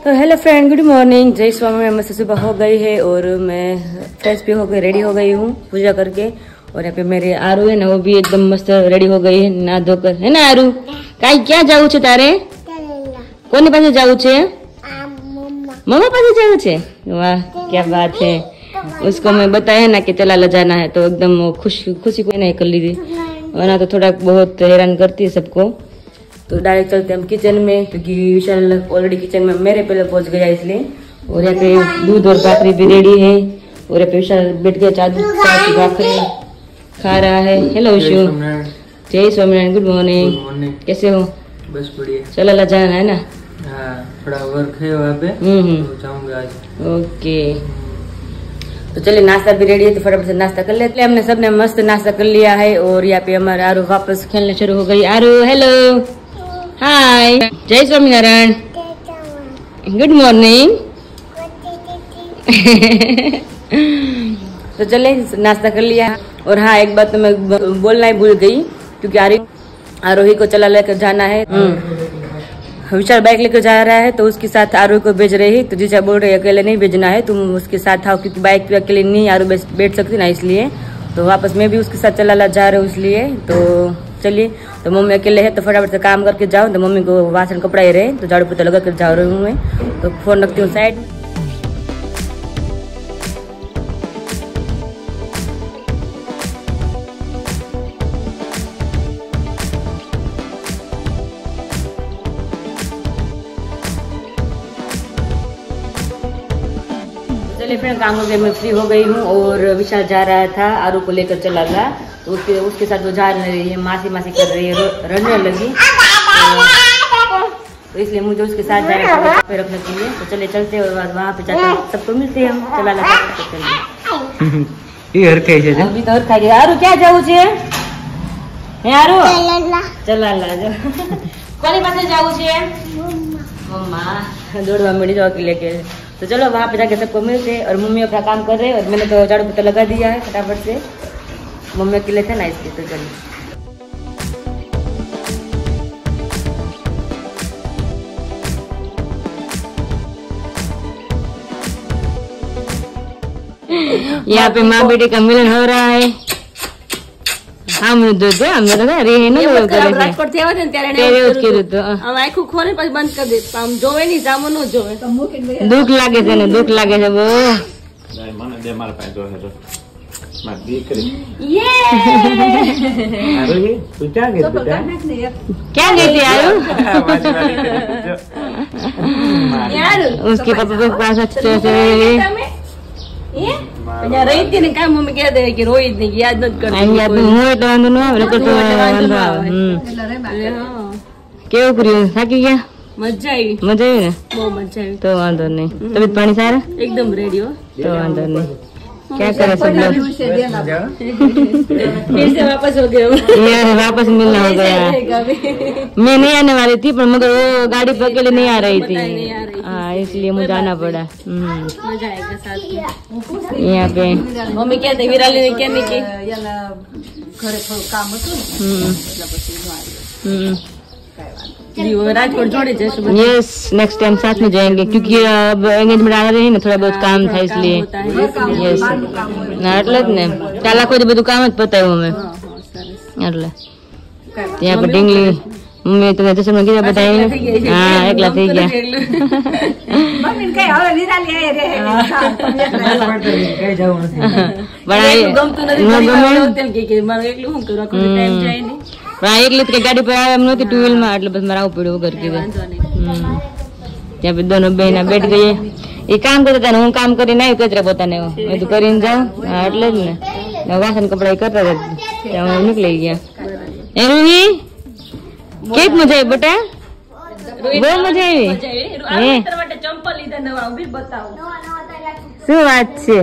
तो hello friend, good morning, जय स्वामी। मस्त सुबह हो गई है और मैं फ्रेश भी हो गई, रेडी हो गई हूँ पूजा करके। और यहाँ पे मेरे आरू है ना, वो भी एकदम मस्त रेडी हो गई है ना धोकर, है ना आरू? क्या जाऊ छे तारे? कोनी पास जाऊ छे? मम्मा पास जाऊ छे? वाह क्या बात है। उसको मैं बताया ना कि चला ले जाना है तो एकदम खुशी कोई नहीं कर ली थी, वरना तो थोड़ा बहुत हैरान करती है सबको। तो डायरेक्ट चलते हम किचन में, क्योंकि विशाल ऑलरेडी किचन में मेरे पहले पहुंच गया इसलिए। और यहाँ पे दूध और भाकरी भी रेडी है और यहाँ पे विशाल बैठ गया चादर भाकरी खा रहा है। हेलो विशु, जय स्वामीनारायण, गुड मॉर्निंग, कैसे हो? बस बढ़िया। चला ला जाना है ना? हाँ, थोड़ा वर्क है वहाँ पे, तो जाऊंगा आज। ओके, तो चलिए नाश्ता भी रेडी है तो फटाफट से नाश्ता कर लेते हैं। हमने सबने मस्त नाश्ता कर लिया है और यहाँ पे हमारे आरू वापस खेलने शुरू हो गई। आरू हेलो, हाय, जय स्वामीनारायण, गुड मॉर्निंग। तो चले नाश्ता कर लिया। और हाँ, एक बात तो मैं बोलना ही भूल गई, क्योंकि आरोही को चला लेकर जाना है। विशाल बाइक लेकर जा रहा है तो उसके साथ आरू को भेज रही है। तो जीजा बोल रहे अकेले नहीं भेजना है, तुम उसके साथ आओ, क्योंकि बाइक पे अकेले नहीं आरू बैठ सकती ना, इसलिए। तो वापस मैं भी उसके साथ चला जा रहा हूँ इसलिए। तो चलिए, तो मम्मी अकेले है तो फटाफट से काम करके जाओ। तो मम्मी को वासन कपड़ा ही रहे तो झाड़ू पोछा लगा कर जा रही हूँ मैं। तो फोन रखती हूँ साइड। चलिए फ्रेंड, काम हो गया, मैं फ्री हो गई हूँ। और विशाल जा रहा था, आरू को लेकर चला गया। तो उसके साथ वो जा रही है, मासी कर रही है, रड़ने लगी। तो इसलिए मुझे उसके साथ जाना पड़ा पे रखने के लिए। तो चले चलते और वहाँ पे जाकर सबको मिलते हैं हम। चला लगा ये हर कैसे अभी तो और खाएगी। आरू क्या जाऊ छे? आरू चला ला जो कोनी पास जाऊ छे? मम्मा दौड़वा मिली जाओ के लेके। तो चलो वहाँ पे जाके सबको मिलते हैं। और मम्मी अपना काम कर रहे हैं और मैंने तो झाड़ू पोछा लगा दिया है फटाफट से, मम्मी अकेले थे ना इसलिए। तो चलिए, यहाँ पे माँ बेटे का मिलन हो रहा है। हम दो हम अरे है ना રાજકોટ થયા ને ત્યારે આખું ખોને પછી બંધ કરી દે, આમ જોવે નહીં, સામો ન જોવે તો दुख लागे છે ને, दुख लागे છે वो। મને દે મારા પાસે જો તો માર દીકરી ये अरे तू क्या गई बेटा? क्या गई थी आरू? यार उसके पापा के पास अच्छे से અહીંયા રહી હતી ને કામ મમ્મી કહે દે કે રોઈ જ નહીં, યાદ નથી કરતી। અહીંયા તો હું તો વાંધો ન આવે, લોકો તો વાંધો આવે। કેવું કર્યું? થાકી ગયા? મજા આવી, મજા આવી ને? બહુ મજા આવી। तो वांधो नहीं, तबीयत पानी सारा? एकदम रेडी हो। तो वांधो नहीं, क्या करे सब लोग। फिर से वापस हो गए ये वापस मिलना हो गया। मैं नहीं आने वाली थी, पर मगर वो गाड़ी पे अकेले नहीं आ रही थी, हाँ इसलिए मुझे जाना पड़ा। मजा आएगा साथ में। यहाँ पे मम्मी कहते विराली ने क्या नहीं की राजकोट जोड़े जैसे। यस, नेक्स्ट टाइम साथ में जाएंगे, क्योंकि अब एंगेजमेंट आ रही है ना, थोड़ा बहुत काम था इसलिए। यस ना, એટલે જ ને કાલા કોઈ બધું કામ જ પતાવ્યું અમે એટલે। ત્યાં પર ઢીંગલી મમ્મી તો જશે મને કીધા બધા હા એકલા થઈ ગયા। મમ્મી કઈ હવે વિરાલી આય રહે કઈ જાવું નથી, પણ ગમતું નથી તેમ કે મારું એકલું શું કરવા, કોઈ ટાઈમ જાય નહીં। પણ એકલી જ ગાડી પર એમ નહોતી ટુ વ્હીલ માં, એટલે બસ મારે આવવું પડ્યું વગર કીધે। ત્યાં पे दोनों बहना बैठ गई। ये काम करता था, હું કામ કરીને આવ્યું કચરા પોતાને, મેં તો કરીને જાઉં એટલે જ ને વાસણ કપડા કરતા હતા ત્યાં હું નીકળી ગયા। એ રૂહી કેક મજા આવી બેટા? બહુ મજા આવી। ચંપલ લીધા નવા, ઉભી બતાવો શું વાત છે?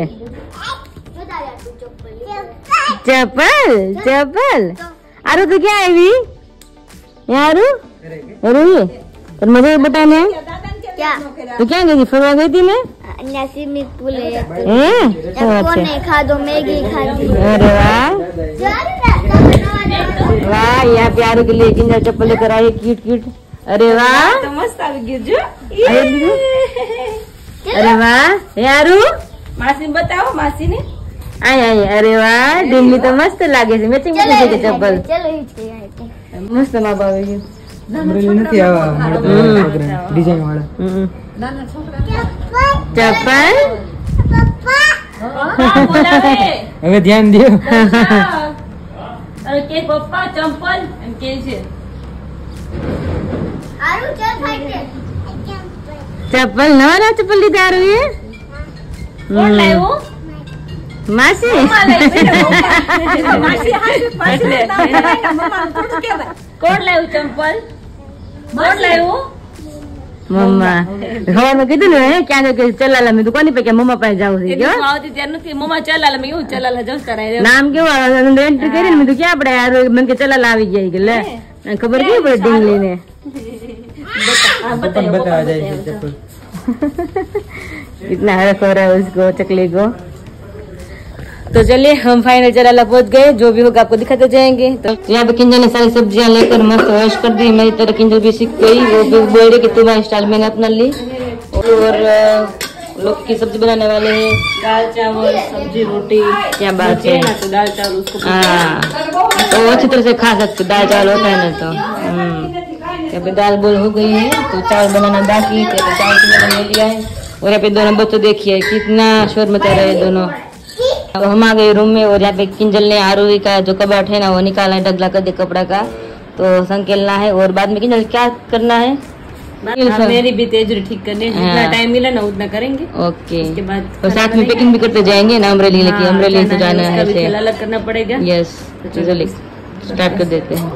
चप्पल आरू तो क्या आई यारू? रूही पर मजा बताने क्या तो क्या गई थी? फरवा गई थी मैं स्विमिंग पूल है। अच्छा खा दो, मैगी खा दी। अरे वाह वाह, यहाँ पे आरू के लिए किंजल चप्पल लेकर आई, क्यूट क्यूट। अरे वाह, तो मस्त आ गई जो। अरे वाह यारू, मासी ने बताओ, मासी ने आई आई, अरे वाह डिम्मी तो मस्त लागे છે, મેચિંગ કરી છે ચપ્પલ, चलो नीचे મસ્ત માં ભાવે છે। અમરેલી નથી આવા ડિઝાઇન વાળા ચપ્પલ હવે ધ્યાન દો। अरे के पप्पा चंपल एम के છે आरू चल फाइट ચપ્પલ નવા નવા ચપ્પલ લીધા આરું એ કોણ લાવ્યો? માસી કોણ લાવ્યું ચંપલ? કોણ લાવ્યું? મમ્મા હવા મેં કીધું ને ક્યાં કે ચલાલા મેં દુકાન पे क्या मम्मा પાસે જાવું છે હું આવતી ત્યારે નથી મમ્મા ચલાલા મેં એવું ચલાલા જવતા રહે નામ કેવું એન્ટ્રી કરીને મેં ક્યાં આપણે યાર મને કે ચલાલા આવી જાય કે લે ખબર કેવી પડે ડીંગલી ને બતાવા જાય છે ચપ્પલ। इतना हरा हो रहा है उसको चकले को। तो चलिए हम फाइनल चलाला पहुंच गए, जो भी होगा आपको दिखाते जाएंगे। तो यहाँ पे किंजल ने सारी सब्जियां लेकर मस्त वॉश कर दी, मेरी तरह किंजल भी सीख गई, वो भी बोल रही कि तुम्हारे स्टाइल मैंने अपना ली। और लोग की सब्जी बनाने वाले हैं, दाल चावल सब्जी रोटी। क्या बात है, तो दाल चावल उसको हाँ तो अच्छी तरह से खा सकते, दाल चावल होता है ना तो। यहाँ पे दाल बोल हो गई है, तो चावल बनाना बाकी, तो चावल किंजल ले लिया है। और यहाँ पे दोनों बच्चों देखिए कितना शोर मचा रहे हैं दोनों। तो हम आ गए रूम में और यहाँ पे किंजल ने आरूही का जो कबाट है ना वो निकाला है, ढगला कर दे कपड़ा का, तो संकेलना है। और बाद में किंजल क्या करना है, मेरी भी तेजरी ठीक करनी है, जितना टाइम मिला ना उतना करेंगे। ओके, उसके बाद और साथ में पैकिंग भी करते जाएंगे ना, अमरेली लेके अमरेली से जाना है, खेल अलग करना पड़ेगा। यस तो चलिए स्टार्ट कर देते हैं।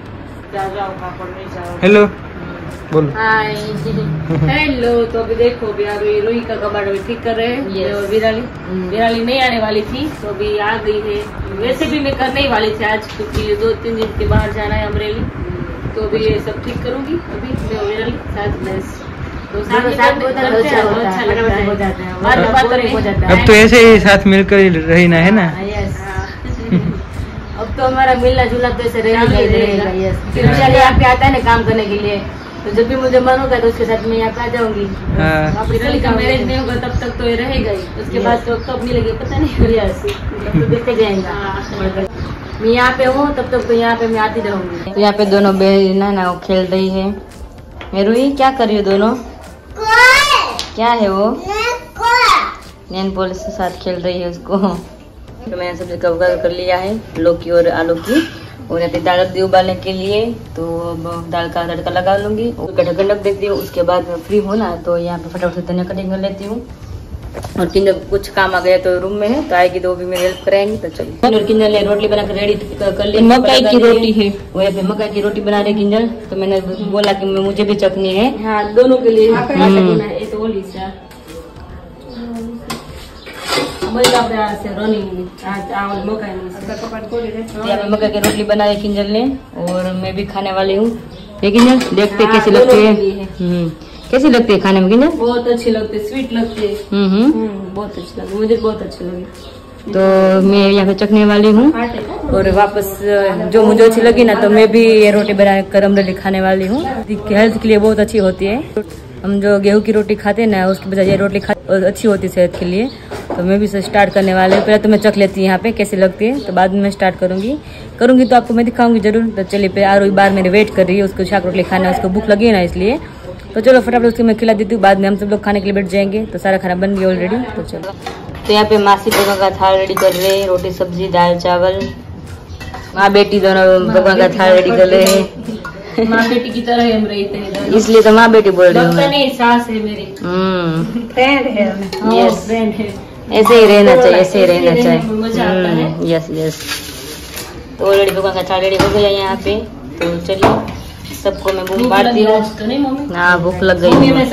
हेलो बोलो। Hi hello. तो अभी देखो अभी रूही का कबाड़ अभी ठीक कर रहे हैं। और विराली नहीं आने वाली थी तो अभी आ गई है। वैसे भी मैं करने ही वाली थी आज, क्योंकि 2-3 दिन के बाहर जाना है अमरेली, तो अभी ये सब ठीक करूंगी। अभी मैं विराली साथ अब तो ऐसे ही साथ मिलकर ही रहना है ना। अब तो हमारा मिलना जुलना तो ऐसे रहेगा। फिर विराली यहाँ पे आता है ना काम करने के लिए, तो जब भी मुझे मन होगा तो उसके साथ मैं यहाँ पे आ जाऊंगी। विराली का मैरिज नहीं होगा तब तक तो ये रहेगा ही, उसके बाद तो कब मिलेगी पता नहीं। तो देखते जाएंगे, मैं यहाँ पे हूँ तब तक तो यहाँ पे मैं आती रहूंगी। तो यहाँ पे दोनों बहन ना वो खेल रही है। मैं रूही क्या कर रही हूँ दोनों, क्या है वो नैन पॉलिश के साथ खेल रही है उसको। तो मैंने सब्जी का उगाड़ कर लिया है, लौकी और आलू की, और यहाँ पे दाल रख दी उबालने के लिए। तो अब दाल का तड़का लगा लूंगी और ढक्कन रख देती हूँ। उसके बाद मैं फ्री हूँ ना तो यहाँ पे फटाफट से धनिया कटिंग कर लेती हूँ। और किंजल कुछ काम आ गया तो रूम में है, तो आएगी तो वो भी मेरी हेल्प कराएंगी। तो चलिए, और किंजल ने रोटी बनाकर रेडी कर ली, मकई की रोटी है, वो यहाँ पे मकई की रोटी बना रही किंजल। तो मैंने बोला कि मुझे भी चखनी है। हाँ दोनों के लिए मकई की रोटी बना रही किंजल ने, और मैं भी खाने वाली हूँ। किंजल देखते कैसी लगती है, कैसी लगती है खाने में किंजल? बहुत अच्छी लगती है, स्वीट लगती है। बहुत अच्छी लगी, मुझे बहुत अच्छी लगी। तो मैं यहाँ पे चखने वाली हूँ, और वापस जो मुझे अच्छी लगी ना तो मैं भी ये रोटी बना कर अमरेली खाने वाली हूँ। हेल्थ के लिए बहुत अच्छी होती है। हम जो गेहूं की रोटी खाते हैं ना उसकी बजाय ये रोटी और अच्छी होती है सेहत के लिए। तो मैं भी स्टार्ट करने वाली हूँ। पहले तो मैं चख लेती हूँ यहाँ पे कैसी लगती है, तो बाद में मैं स्टार्ट करूंगी तो आपको मैं दिखाऊंगी जरूर। तो चलिए पे आरो बार मेरे वेट कर रही है, उसको शाक रोटी खाना, उसको भूख लगी है ना इसलिए। तो चलो फटाफट उसको मैं खिला देती हूँ, बाद में हम सब लोग खाने के लिए बैठ जाएंगे। तो सारा खाना बन गया ऑलरेडी। तो चलो, तो यहाँ पे मासी भगवान का थाल रेडी कर रहे हैं, रोटी सब्जी दाल चावल। माँ बेटी दोनों भगवान का थाल रेडी कर रहे हैं। माँ बेटी की तरह हम रहते हैं, इसलिए तो माँ बेटी बोल रही हूँ। नहीं सास है मेरी, फ्रेंड है, यस फ्रेंड है। ऐसे ही रहना चाहिए, ऐसे ही रहना मजा आता है। चाहिए। Yes yes. तो ऑलरेडी भगवान का थाल रेडी हो गया यहाँ पे। तो चलिए सबको मैं भूख बांटती हूँ। हाँ भूख लग गई है।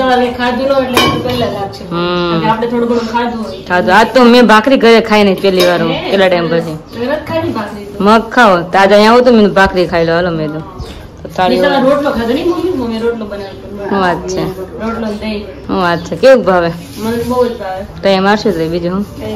आज तो मैं भाकरी घरे खाई नहीं पहली बार हूँ, पहला टाइम पर मग खाओ ताजा यहाँ हो तो मैं भाकरी खाई लो। हालो मैं तो थाली अच्छा केવું ભાવે टाइम आशे थे बीजू।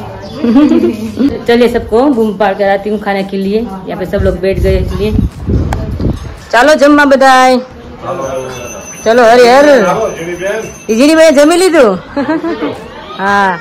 चलिए सबको बूम पार कराती हूँ खाने के लिए। यहाँ पे सब लोग बैठ गए इसलिए चलो जम्मा बधाई। चलो अरे यार इजीली मैंने जमी ली तू हाँ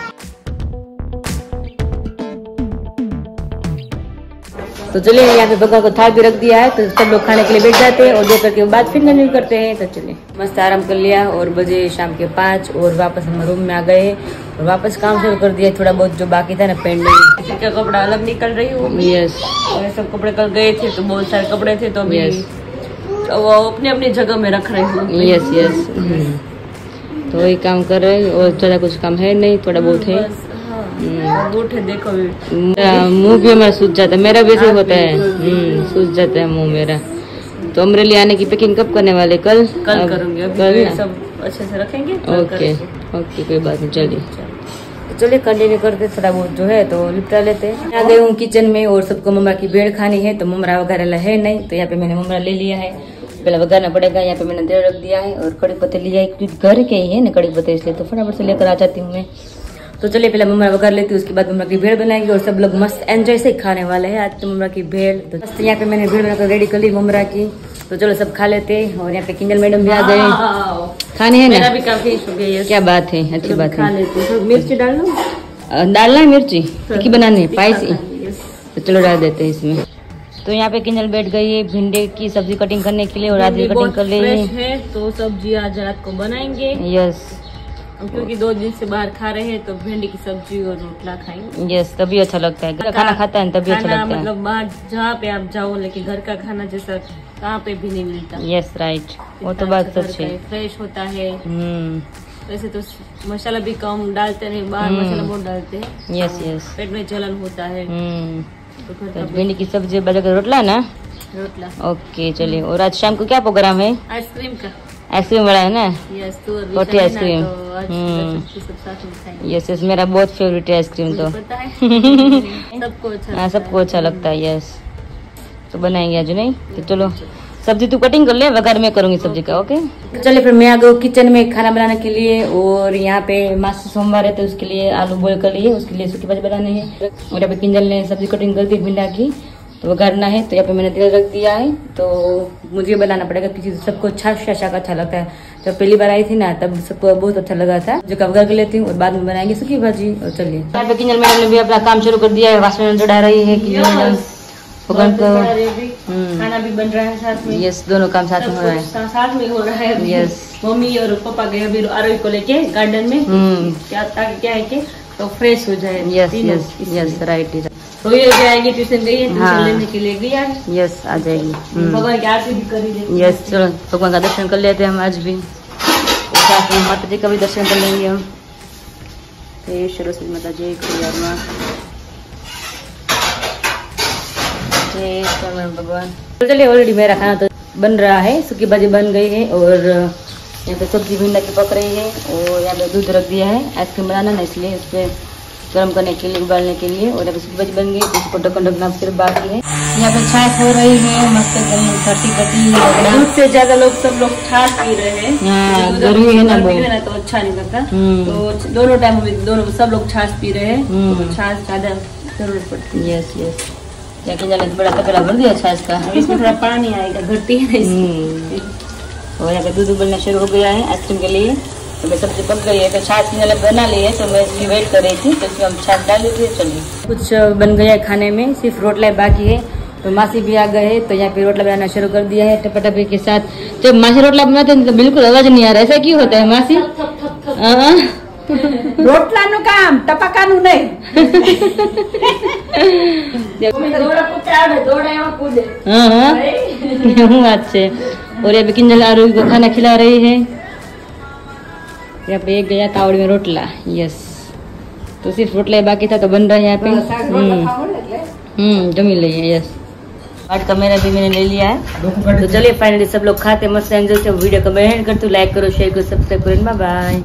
तो चलिए यहाँ पे भगवान को थाल भी रख दिया है, तो सब लोग खाने के लिए बैठ जाते हैं और दोपहर के बाद फिर कंटिन्यू करते हैं। तो चलिए मस्त आराम कर लिया और बजे शाम के 5 और वापस हम रूम में आ गए और वापस काम शुरू कर दिया। थोड़ा बहुत जो बाकी था ना पेंडिंग, किसी का कपड़ा अलग निकल रही हूँ। यस और सब कपड़े कल गए थे तो बहुत सारे कपड़े थे तो अभी वो अपनी अपनी जगह में रख रही हूँ। यस यस तो वही काम कर रहे और ज्यादा कुछ काम है नहीं, थोड़ा बहुत है। देखो मुंह भी हमारा सूज जाता है, मेरा भी ऐसे होता है सूज जाता है मुंह मेरा। तो अमरेली आने की पैकिंग कब करने वाले? कल करूंगी, कल सब अच्छे से रखेंगे। ओके ओके कोई बात नहीं, चलिए तो चलिए कंटिन्यू करते। थोड़ा बहुत जो है तो निपटा लेते हैं। आ गई हूँ किचन में और सबको ममरा की भेड़ खानी है तो ममरा वगैरह है नहीं, तो यहाँ पे मैंने ममरा ले लिया है, पहले वगाना पड़ेगा। यहाँ पे मैंने तेल रख दिया है और कड़ी पत्ते लिया है क्योंकि घर के ही है ना कड़ी पत्ते, इसलिए तो फटाफट से लेकर आ जाती हूँ मैं। तो चलिए पहले ममरा वगैरह लेती हूँ, उसके बाद ममरा की भेड़ बनाएंगे और सब लोग मस्त एंजॉय से खाने वाले हैं आज तो ममरा की भेड़। तो मस्त यहाँ पे मैंने भेड़ बनाकर रेडी कर ली ममरा की, तो चलो सब खा लेते हैं। और यहाँ पे किंजल मैडम भी आ गए, खाने है ना भी काफी। क्या बात है, अच्छी बात है। मिर्ची डालना है, मिर्ची की बनानी है स्पाइसी, तो चलो डाल देते हैं इसमें। तो यहाँ पे किंजल बैठ गई है भिंडी की सब्जी कटिंग करने के लिए और आधी कटिंग कर ली है। तो सब्जी आज रात को बनाएंगे। यस क्योंकि 2 दिन से बाहर खा रहे हैं तो भिंडी की सब्जी और रोटला खाएंगे। यस तभी अच्छा लगता है, खाना खाता है तभी अच्छा लगता है। मतलब बाहर जहाँ पे आप जाओ लेकिन घर का खाना जैसा कहाँ पे भी नहीं मिलता। यस राइट, वो तो बात सच है, फ्रेश होता है। वैसे तो मसाला भी कम डालते हैं, बाहर मसाला बहुत डालते हैं। यस यस पेट में जलन होता है। तो भिंडी की सब्जी बजाकर रोटला ना, रोटला। ओके चलिए। और आज शाम को क्या प्रोग्राम है? आइसक्रीम का। आइसक्रीम बड़ा है ना? Yes roti ice cream. Yes yes मेरा बहुत फेवरेट है आइसक्रीम तो सबको अच्छा। हाँ सबको अच्छा लगता है। यस तो बनाएंगे आज नहीं, तो चलो सब्जी तू कटिंग कर ले, वगैरह मैं करूंगी सब्जी का। ओके चलिए फिर मैं आ गई किचन में खाना बनाने के लिए। और यहाँ पे मासी सोमवार है तो उसके लिए आलू बॉईल कर लिए, उसके लिए सूखी भाजी बनानी है। और यहाँ पे किंजल ने सब्जी कटिंग कर दी भिंडा की, तो वो करना है। तो यहाँ पे मैंने तेल रख दिया है, तो मुझे बनाना पड़ेगा क्योंकि सबको छाछ का अच्छा लगता है। जब पहली बार आई थी ना तब सबको बहुत अच्छा लगा था। जो कब कर लेती हूँ और बाद में बनाएंगे सूखी भाजी। और चलिए यहाँ पे किंजल मैडम ने भी अपना काम शुरू कर दिया है, वासन चढ़ा रही है किंजल खाना भी बन रहा है साथ में। यस दोनों काम साथ में हो रहा है, साथ में हो रहा है। यस मम्मी और पापा गए अभी आरोही को लेके गार्डन में, क्या ताकि क्या है कि तो फ्रेश हो जाए। Yes yes yes right. तो ये जाएगी ट्यूशन गई है, ट्यूशन लेने के लिए गया है। यस आ जाएगी, भगवान की आरती भी करी। यस चलो भगवान का दर्शन कर लेते हैं हम आज भी, साथ में माता जी का भी दर्शन कर लेंगे हम। जय सरस्वती माता, जय खुदारमा, जय भगवान। तो चलिए ऑलरेडी मेरा खाना तो बन रहा है, सूखी भाजी बन गई है और यहाँ पे सब्जी भिंडा की पक रही है। और यहाँ पे दूध रख दिया है आइसक्रीम बनाना ना, इसलिए उस पर गर्म करने के लिए उबालने के लिए। और यहाँ पे सूखी भाजी बन गई, इसको ढक्कन ढकना सिर्फ बाकी है। यहाँ पे छाछ हो रही है मस्त एकदम खट्टी खट्टी। दूध से ज्यादा लोग सब लोग छाछ पी रहे हैं, गर्मी है ना तो अच्छा नहीं लगता। तो दोनों टाइम दोनों सब लोग छाछ पी रहे हैं, तो छाछ ज्यादा जरूरत पड़ती है। यस यस जाके जाने तो बड़ा तपेला भर दिया छाछ का, इसमें थोड़ा पानी आएगा, घटती है इसमें। और यहाँ पे दूध उबलना शुरू हो गया है आइसक्रीम के लिए। तो मैं सब्जी पक गई है तो छाछ की बना ली है, तो मैं इसकी वेट कर रही थी, तो इसमें हम छाछ डाल दी। चलिए कुछ बन गया है खाने में, सिर्फ रोटला बाकी है। तो मासी भी आ गए तो यहाँ पे रोटला बनाना शुरू कर दिया है टपाटपी के साथ। जब मासी रोटला बनाते हैं तो बिल्कुल आवाज नहीं आ रहा, ऐसा क्यों होता है मासी? रोटला नु काम टपका नु नहीं। अच्छे। और यहाँ पे किंजल आरोही को खाना खिला रही है। यहाँ पे एक गया तावड़ी में रोटला। यस तो सिर्फ रोटला बाकी था तो बन रहा है यहाँ पे। जमी ली है। यस आज का मेरा भी मैंने ले लिया है। तो चलिए फाइनली सब लोग खाते मस्त एंजॉय से। वीडियो को कमेंट करते, लाइक करो, शेयर करो, सब्सक्राइब करो। Bye bye.